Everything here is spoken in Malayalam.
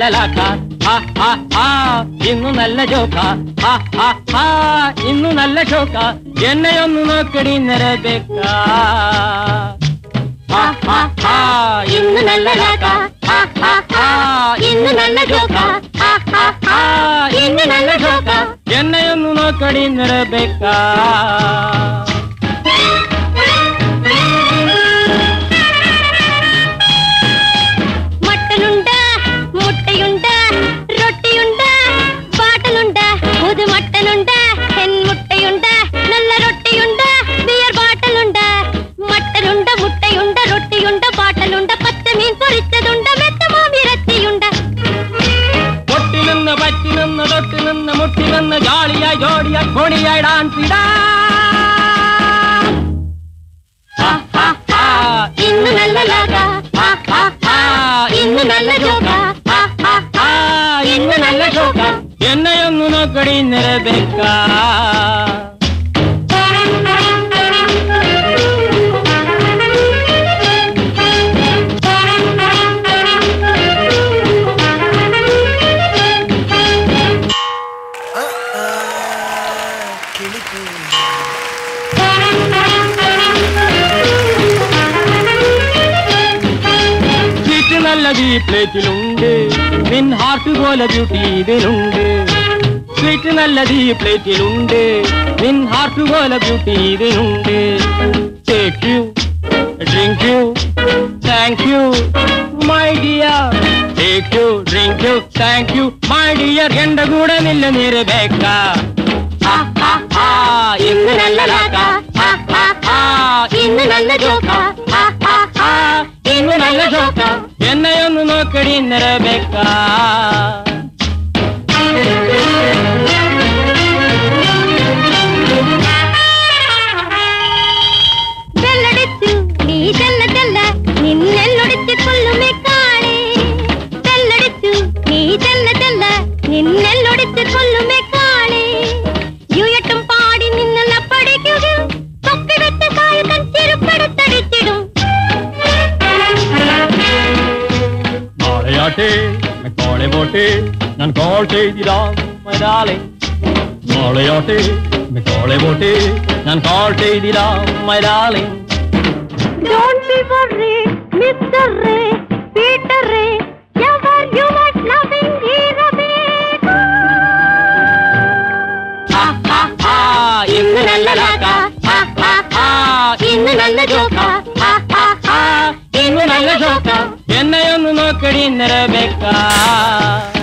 നല്ല ലാക്ക, ഹാ ഹാ ഹാ ഇന്നു നല്ല ജോക്ക, ഹാ ഹാ ഹാ ഇന്നു നല്ല ഷോക്ക, എന്നെയൊന്നു നോക്കടി നിറബേക്ക. ഹാ ഹാ ഹാ ഇന്നു നല്ല ലാക്ക, ഹാ ഹാ ഹാ ഇന്നു നല്ല ജോക്ക, ഹാ ഹാ ഹാ ഇന്നു നല്ല ഷോക്ക, എന്നെയൊന്നു നോക്കടി നിറബേക്ക. ജോളിയായി ജോഡിയായി കോണിയായി ഡാൻസിടാ. ഇന്ന് നല്ല ലാക, ഇന്ന് നല്ല ജോക്ക, ഇന്ന് നല്ല ഷോക്ക, എന്നെയൊന്നു നോക്കടി നിറബേക്ക. നല്ലത് ഈ പ്ലേറ്റിലുണ്ട്, നിൻ ഹാർട്ട് പോലെ ബ്യൂട്ടി ഇതിലുണ്ട്. സ്വീറ്റ് നല്ലത് ഈ പ്ലേറ്റിലുണ്ട്, നിൻ ഹാർട്ട് പോലെ ബ്യൂട്ടി ഇതിലുണ്ട്. Take you, drink you, thank you my dear. Take you, drink you, thank you my dear. എന്റെ കൂടെ നില്ല നിറബേക്ക. ഇന്ന് നല്ല ലാക്ക, ഇന്ന് നല്ല ജോക്ക, ഇന്ന് നല്ല ഷോക്ക, എന്നെയൊന്നു നോക്കടി നിറബേക്ക. ബെല്ലടിച്ചു നീ ചെല്ല ചെല്ല, നിന്നെല്ലൊടിച്ച് കൊല്ലുമേ കാണേ. ബെല്ലടിച്ചു നീ ചെല്ല ചെല്ല, നിന്നെല്ലൊടിച്ച് കൊല്ലുമേ കാണേ. യുയട്ടും പാടി നിന്നല്ല പഠിക്കുക, തൊക്കി വെച്ച കായകൻ ചെരുപ്പെടുത്തടിച്ചിടും. നാളെയാട്ടെ കോളെ പോട്ടെ, ഞാൻ കോൾ ചെയ്തിടാം my darling. നാളെയാട്ടെ കോളെ പോട്ടെ, ഞാൻ കോൾ ചെയ്തിടാം my darling. Don't be worried, Mr. Ray, Peter Ray, ever you was loving Irabeka. Ha ha ha innu nalla laka, ha ha ha innu nalla joka, ha ha ha innu nalla joka, എന്നെയൊന്നു നോക്കടി നിറബേക്ക.